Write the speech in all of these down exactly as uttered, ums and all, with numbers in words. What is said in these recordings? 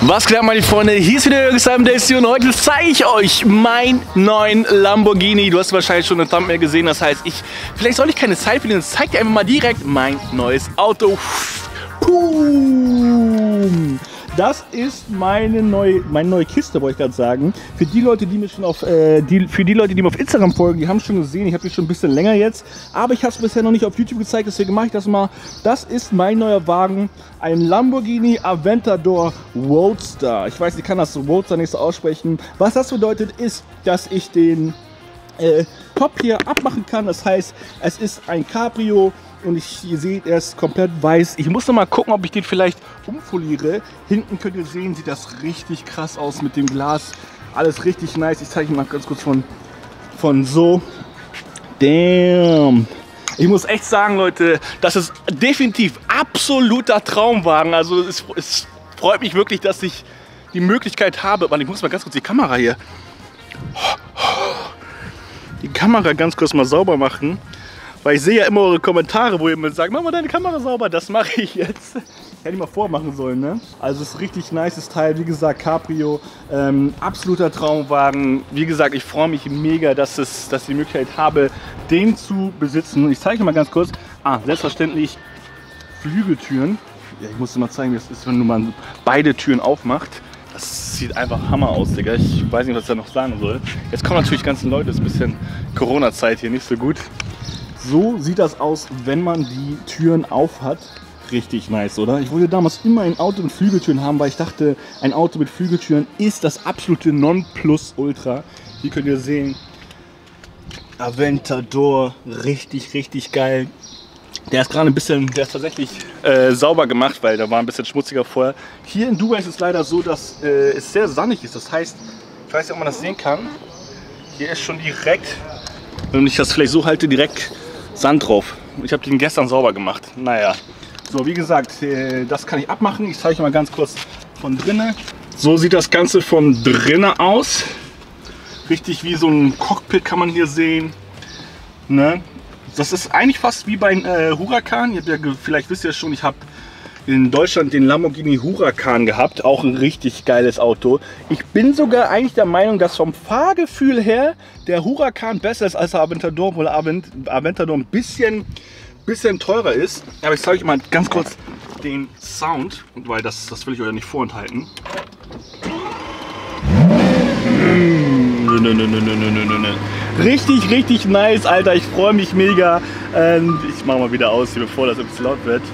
Was geht ab, meine Freunde? Hier ist wieder Jürgen Daisy und heute zeige ich euch meinen neuen Lamborghini. Du hast wahrscheinlich schon eine Thumbnail gesehen, das heißt, ich vielleicht soll ich keine Zeit verlieren, ich zeige dir einfach mal direkt mein neues Auto. Boom. Das ist meine neue, meine neue Kiste, wollte ich gerade sagen. Für die Leute, die mir schon auf, äh, die, für die Leute, die mir auf Instagram folgen, die haben schon gesehen, ich habe die schon ein bisschen länger jetzt, aber ich habe es bisher noch nicht auf YouTube gezeigt, deswegen mache ich das mal. Das ist mein neuer Wagen, ein Lamborghini Aventador Roadster. Ich weiß, ich kann das Roadster nicht so aussprechen. Was das bedeutet, ist, dass ich den äh, Top hier abmachen kann. Das heißt, es ist ein Cabrio. Und ich, ihr seht, er ist komplett weiß. Ich muss noch mal gucken, ob ich den vielleicht umfoliere. Hinten könnt ihr sehen, sieht das richtig krass aus mit dem Glas. Alles richtig nice. Ich zeige euch mal ganz kurz von, von so. Damn. Ich muss echt sagen, Leute, das ist definitiv absoluter Traumwagen. Also es, es freut mich wirklich, dass ich die Möglichkeit habe. Warte, ich muss mal ganz kurz die Kamera hier. Die Kamera ganz kurz mal sauber machen. Weil ich sehe ja immer eure Kommentare, wo ihr mir sagt, mach mal deine Kamera sauber, das mache ich jetzt. Hätte ich mal vormachen sollen, ne? Also es ist ein richtig nices Teil, wie gesagt, Cabrio, ähm, absoluter Traumwagen. Wie gesagt, ich freue mich mega, dass, es, dass ich die Möglichkeit habe, den zu besitzen. Ich zeige euch mal ganz kurz, ah, selbstverständlich Flügeltüren. Ja, ich muss dir mal zeigen, wie es ist, wenn man beide Türen aufmacht. Das sieht einfach Hammer aus, Digga. Ich weiß nicht, was ich da noch sagen soll. Jetzt kommen natürlich die ganzen Leute, das ist ein bisschen Corona-Zeit hier, nicht so gut. So sieht das aus, wenn man die Türen auf hat. Richtig nice, oder? Ich wollte damals immer ein Auto mit Flügeltüren haben, weil ich dachte, ein Auto mit Flügeltüren ist das absolute Nonplusultra. Hier könnt ihr sehen, Aventador, richtig, richtig geil. Der ist gerade ein bisschen, der ist tatsächlich äh, sauber gemacht, weil der war ein bisschen schmutziger vorher. Hier in Dubai ist es leider so, dass äh, es sehr sandig ist. Das heißt, ich weiß nicht, ob man das sehen kann. Hier ist schon direkt, wenn ich das vielleicht so halte, direkt Sand drauf. Ich habe den gestern sauber gemacht. Naja, so wie gesagt, das kann ich abmachen. Ich zeige euch mal ganz kurz von drinnen. So sieht das Ganze von drinnen aus. Richtig wie so ein Cockpit kann man hier sehen. Ne? Das ist eigentlich fast wie bei einem äh, Huracan. Ja, vielleicht wisst ihr schon, ich habe in Deutschland den Lamborghini Huracan gehabt, auch ein richtig geiles Auto. Ich bin sogar eigentlich der Meinung, dass vom Fahrgefühl her der Huracan besser ist als der Aventador, obwohl Aventador ein bisschen, bisschen teurer ist. Aber ich zeige euch mal ganz kurz den Sound, weil das, das will ich euch ja nicht vorenthalten. Richtig, richtig nice, Alter. Ich freue mich mega. Ich mache mal wieder aus, hier, bevor das jetzt laut wird.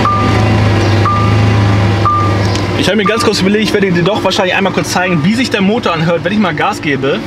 Ich habe mir ganz kurz überlegt, ich werde dir doch wahrscheinlich einmal kurz zeigen, wie sich der Motor anhört, wenn ich mal Gas gebe.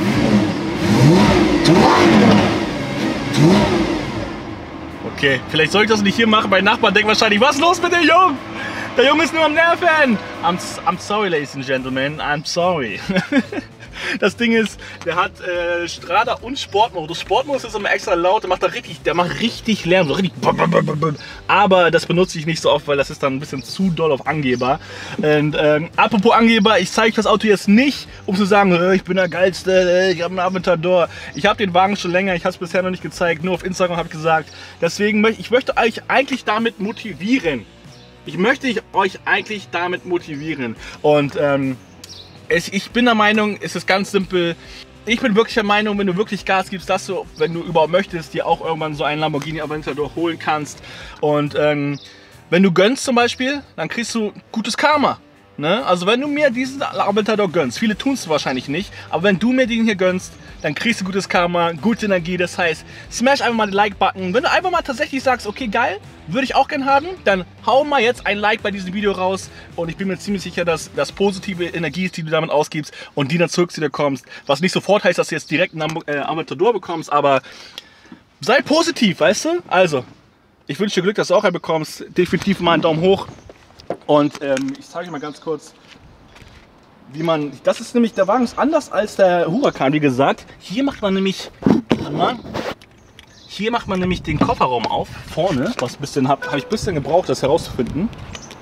Okay, vielleicht soll ich das nicht hier machen, mein Nachbar denkt wahrscheinlich, was ist los mit dem Jungen? Der Junge ist nur am Nerven. I'm, I'm sorry, ladies and gentlemen, I'm sorry. Das Ding ist, der hat äh, Strada und Sportmodus. Sportmodus ist immer extra laut, der macht da richtig, der macht richtig Lärm, so richtig. Aber das benutze ich nicht so oft, weil das ist dann ein bisschen zu doll auf Angeber. Und ähm, apropos Angeber, ich zeige das Auto jetzt nicht, um zu sagen, äh, ich bin der Geilste, äh, ich habe einen Aventador. Ich habe den Wagen schon länger, ich habe es bisher noch nicht gezeigt, nur auf Instagram habe ich gesagt. Deswegen möchte ich möchte euch eigentlich damit motivieren. Ich möchte euch eigentlich damit motivieren. Und ähm, ich bin der Meinung, es ist ganz simpel. Ich bin wirklich der Meinung, wenn du wirklich Gas gibst, dass du, wenn du überhaupt möchtest, dir auch irgendwann so einen Lamborghini Aventador holen kannst. Und ähm, wenn du gönnst zum Beispiel, dann kriegst du gutes Karma. Ne? Also wenn du mir diesen Aventador gönnst, viele tun es wahrscheinlich nicht, aber wenn du mir den hier gönnst, dann kriegst du gutes Karma, gute Energie. Das heißt, smash einfach mal den Like-Button. Wenn du einfach mal tatsächlich sagst, okay geil, würde ich auch gern haben, dann hau mal jetzt ein Like bei diesem Video raus. Und ich bin mir ziemlich sicher, dass das positive Energie ist, die du damit ausgibst und die dann zurück zu dir kommst. Was nicht sofort heißt, dass du jetzt direkt einen äh, Aventador bekommst, aber sei positiv, weißt du? Also, ich wünsche dir Glück, dass du auch einen bekommst. Definitiv mal einen Daumen hoch. Und ähm, ich zeige euch mal ganz kurz, wie man, das ist nämlich, der Wagen ist anders als der Huracan, wie gesagt. Hier macht man nämlich, warte mal, hier macht man nämlich den Kofferraum auf, vorne, was ein bisschen, habe hab ich ein bisschen gebraucht, das herauszufinden.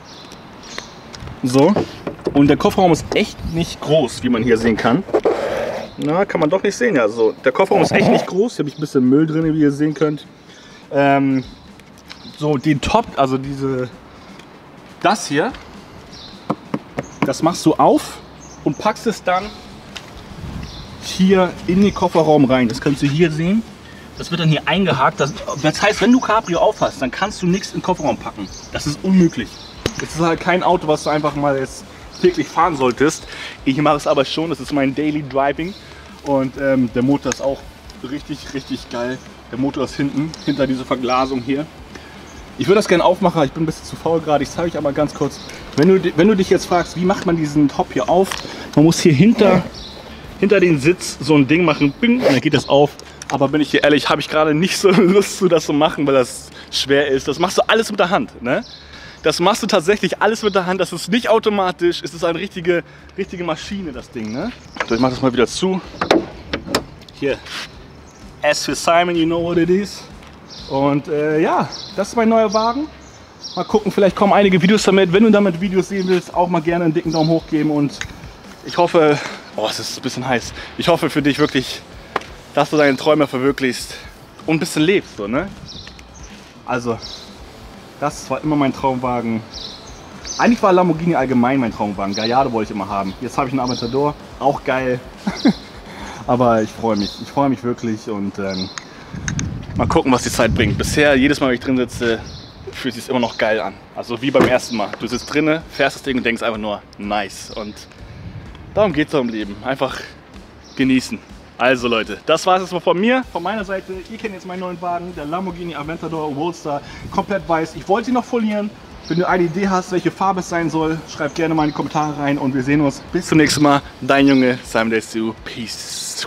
So, und der Kofferraum ist echt nicht groß, wie man hier sehen kann. Na, kann man doch nicht sehen, ja, so. Der Kofferraum ist echt nicht groß, hier habe ich ein bisschen Müll drin, wie ihr sehen könnt. Ähm, so, den Top, also diese, das hier, Das machst du auf und packst es dann hier in den Kofferraum rein. Das kannst du hier sehen. Das wird dann hier eingehakt. Das, das heißt, wenn du Cabrio aufhast, dann kannst du nichts in den Kofferraum packen. Das ist unmöglich. Es ist halt kein Auto, was du einfach mal jetzt täglich fahren solltest. Ich mache es aber schon. Das ist mein Daily Driving. Und ähm, der Motor ist auch richtig, richtig geil. Der Motor ist hinten, hinter dieser Verglasung hier. Ich würde das gerne aufmachen, ich bin ein bisschen zu faul gerade. Ich zeige euch aber ganz kurz. Wenn du, wenn du dich jetzt fragst, wie macht man diesen Top hier auf? Man muss hier hinter, hinter den Sitz so ein Ding machen. Bing, und dann geht das auf. Aber bin ich hier ehrlich, habe ich gerade nicht so Lust zu, das zu machen, weil das schwer ist. Das machst du alles mit der Hand, ne? Das machst du tatsächlich alles mit der Hand. Das ist nicht automatisch. Es ist eine richtige, richtige Maschine, das Ding, ne? So, ich mache das mal wieder zu. Hier. S für Simon, you know what it is. Und äh, ja, das ist mein neuer Wagen. Mal gucken, vielleicht kommen einige Videos damit. Wenn du damit Videos sehen willst, auch mal gerne einen dicken Daumen hoch geben. Und ich hoffe, oh, es ist ein bisschen heiß. Ich hoffe für dich wirklich, dass du deine Träume verwirklichst und ein bisschen lebst, so, ne? Also, das war immer mein Traumwagen. Eigentlich war Lamborghini allgemein mein Traumwagen. Gallardo wollte ich immer haben. Jetzt habe ich einen Aventador, auch geil. Aber ich freue mich, ich freue mich wirklich und ähm, mal gucken, was die Zeit bringt. Bisher, jedes Mal, wenn ich drin sitze, fühlt sich immer noch geil an. Also wie beim ersten Mal. Du sitzt drinne, fährst das Ding und denkst einfach nur nice. Und darum geht es doch im Leben. Einfach genießen. Also Leute, das war es jetzt mal von mir, von meiner Seite. Ihr kennt jetzt meinen neuen Wagen, der Lamborghini Aventador Roadster, komplett weiß. Ich wollte ihn noch folieren. Wenn du eine Idee hast, welche Farbe es sein soll, schreib gerne mal in die Kommentare rein und wir sehen uns. Bis zum nächsten Mal. Dein Junge, Simon Days two. Peace.